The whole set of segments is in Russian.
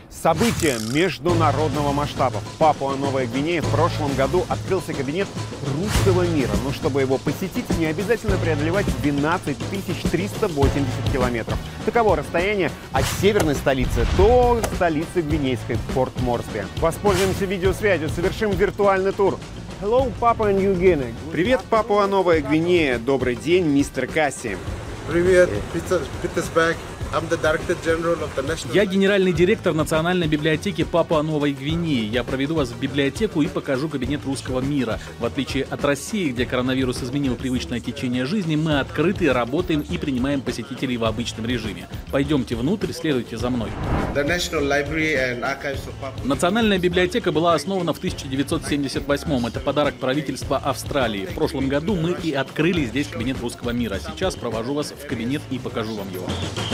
Событие международного масштаба. В Папуа-Новая Гвинея в прошлом году открылся кабинет русского мира. Но чтобы его посетить, не обязательно преодолевать 12 380 километров. Таково расстояние от северной столицы до столицы гвинейской Порт-Морсби. Воспользуемся видеосвязью, совершим виртуальный тур. Hello, Papua New Guinea. Привет, Папуа-Новая Гвинея. Добрый день, мистер Касси. Привет, Питерсберг. Я генеральный директор Национальной библиотеки Папуа-Новой Гвинеи. Я проведу вас в библиотеку и покажу кабинет русского мира. В отличие от России, где коронавирус изменил привычное течение жизни, мы открыты, работаем и принимаем посетителей в обычном режиме. Пойдемте внутрь, следуйте за мной. Национальная библиотека была основана в 1978-м. Это подарок правительства Австралии. В прошлом году мы и открыли здесь кабинет русского мира. Сейчас провожу вас в кабинет и покажу вам его.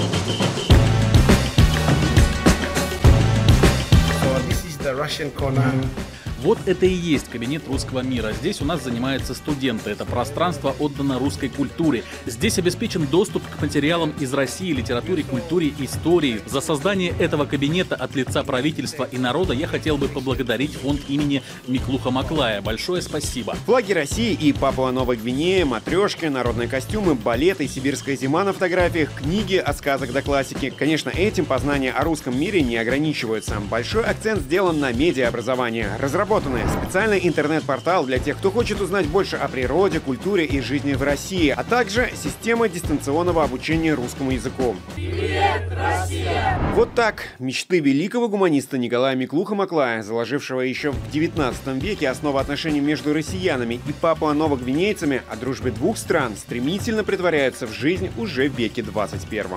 Вот это и есть кабинет русского мира. Здесь у нас занимаются студенты. Это пространство отдано русской культуре. Здесь обеспечен доступ к материалам из России, литературе, культуре, истории. За создание этого кабинета от лица правительства и народа я хотел бы поблагодарить фонд имени Миклуха Маклая. Большое спасибо. Флаги России и Папуа-Новой Гвинеи, матрешки, народные костюмы, балеты, сибирская зима на фотографиях, книги от сказок до классики. Конечно, этим познания о русском мире не ограничиваются. Большой акцент сделан на медиаобразование. Разработанный специальный интернет-портал для тех, кто хочет узнать больше о природе, культуре и жизни в России, а также система дистанционного обучения русскому языку. Привет, Россия! Вот так мечты великого гуманиста Николая Миклуха Маклая, заложившего еще в 19 веке основу отношений между россиянами и папуа-новогвинейцами о дружбе двух стран, стремительно претворяются в жизнь уже в веке 21.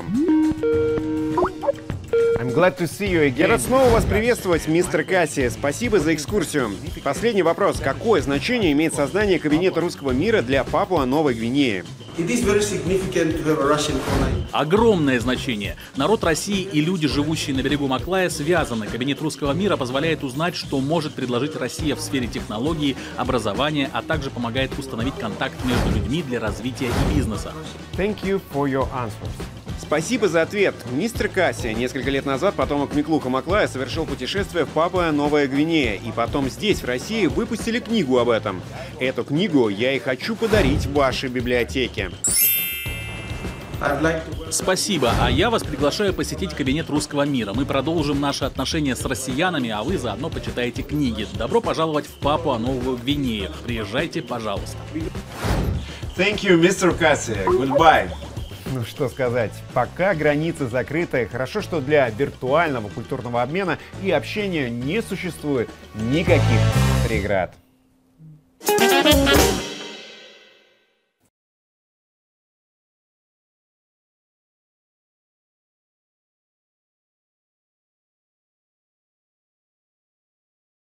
I'm glad to see you again. Я рад снова вас приветствовать, мистер Касси. Спасибо за экскурсию. Последний вопрос. Какое значение имеет создание кабинета русского мира для Папуа-Новой Гвинеи? Огромное значение. Народ России и люди, живущие на берегу Маклая, связаны. Кабинет русского мира позволяет узнать, что может предложить Россия в сфере технологий, образования, а также помогает установить контакт между людьми для развития и бизнеса. Thank you for your answers. Спасибо за ответ, мистер Касси. Несколько лет назад потомок Миклуха Маклая совершил путешествие в Папуа-Новая Гвинея, и потом здесь, в России, выпустили книгу об этом. Эту книгу я и хочу подарить вашей библиотеке. Спасибо, а я вас приглашаю посетить кабинет русского мира. Мы продолжим наши отношения с россиянами, а вы заодно почитаете книги. Добро пожаловать в Папуа-Новую Гвинею. Приезжайте, пожалуйста. Thank you, мистер Касси. Goodbye. Ну что сказать, пока границы закрыты, хорошо, что для виртуального культурного обмена и общения не существует никаких преград.